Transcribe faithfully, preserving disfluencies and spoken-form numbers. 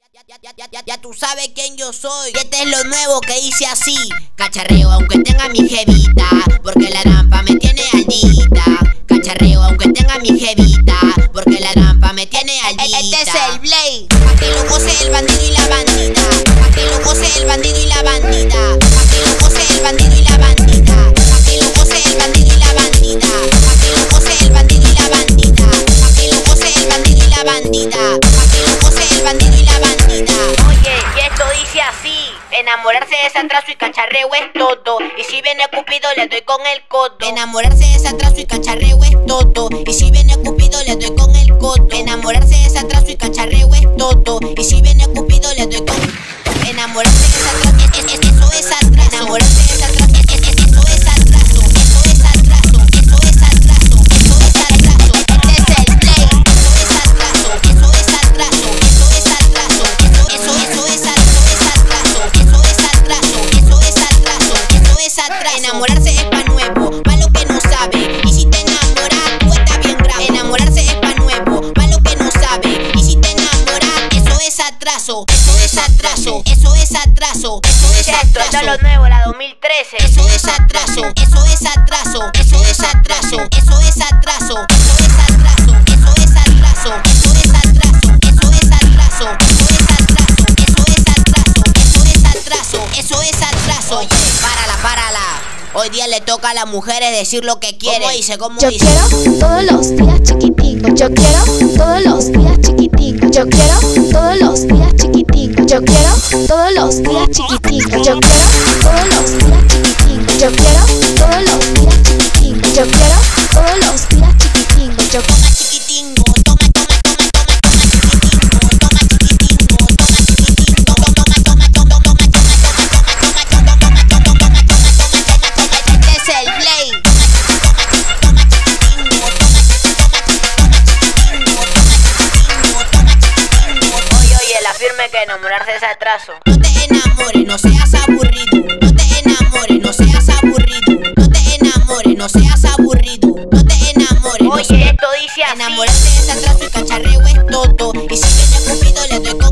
Ya, ya, ya, ya, ya tú sabes quién yo soy. Y este es lo nuevo que hice así. Cacharreo aunque tenga mi jevita, porque la rampa me tiene aldita. Cacharreo aunque tenga mi jevita, porque la rampa me tiene aldita. Este es el Blade, pa' que lo goce el bandido y la bandida. Pa' que lo goce el bandido y la bandida. Pa' que lo goce el bandido y la bandida. Pa' que lo goce el bandido y la bandida. Pa' que lo goce el bandido y la bandida. Pa' que lo goce el bandido y la bandida. Pa' que lo goce el bandido y la bandida. Oye, y esto dice así: enamorarse es atraso y cacharreo es todo. Y si viene Cupido le doy con el codo. Enamorarse es atraso y cacharreo es todo. Y si viene Cupido le doy con el codo. Enamorarse es atraso y cacharreo es todo. Y si viene Cupido le doy con. Enamorarse es atraso, es, es, es, eso es atraso. Enamorarse es atraso, es, es, es, eso es atraso. Eso es atraso, eso es atraso, eso es atraso. Este es el Blade. Eso es atraso, eso es atraso, eso es atraso. Eso, eso es atraso, eso es atraso, eso es atraso, eso es atraso. Enamorarse es pa' nuevo, pa' lo que no sabe. Y si te enamoras, tú estás bien grave. Enamorarse es pa' nuevo, pa' lo que no sabe. Y si te enamoras, eso es atraso, eso es atraso, eso es atraso, eso es atraso. Esto es lo nuevo, la dos mil trece. Eso es atraso, eso es atraso, eso es atraso, eso es atraso, eso es atraso, eso es atraso, eso es atraso, eso es atraso, eso es atraso, eso es atraso, eso es atraso, eso es atraso. Oye, párala, párala. Hoy día le toca a las mujeres decir lo que quieren. ¿Cómo dice? ¿Cómo Yo dice? quiero todos los días chiquitico. Yo quiero todos los días chiquitico. Yo quiero todos los días chiquitico. Yo quiero todos los días chiquitico. Yo quiero todos los días chiquitico. Yo quiero todos los días chiquitico. Yo quiero todos los días chiquitico. Yo Toma chiquitingo, toma, toma, toma, toma, toma chiquitingo, toma chiquitingo, toma chiquitingo, toma, toma, toma, toma, toma, toma, toma, toma, toma, toma, toma, toma, toma, toma, toma. Este es el Blade. Toma chiquitingo, toma, toma, toma chiquitingo, toma chiquitingo, toma chiquitingo. Oye, oye, la firme que enamorarse es atraso. No te enamores, no seas aburrido. No te enamores, no seas aburrido. No te enamores, no seas aburrido. No te enamores. Oye, esto dice así: enamorarse es atraso y cacharreo es todo. Y si viene Cupido le doy con